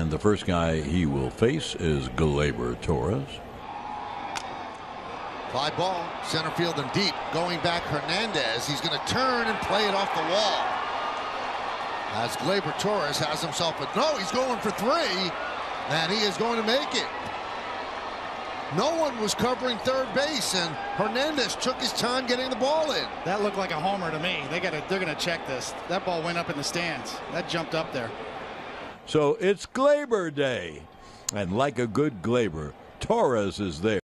And the first guy he will face is Gleyber Torres. Fly ball, center field and deep. Going back, Hernandez. He's going to turn and play it off the wall. As Gleyber Torres has himself a... No, he's going for 3. And he is going to make it. No one was covering third base, and Hernandez took his time getting the ball in. That looked like a homer to me. They're going to check this. That ball went up in the stands. That jumped up there. So it's Gleyber Day. And like a good Gleyber, Torres is there.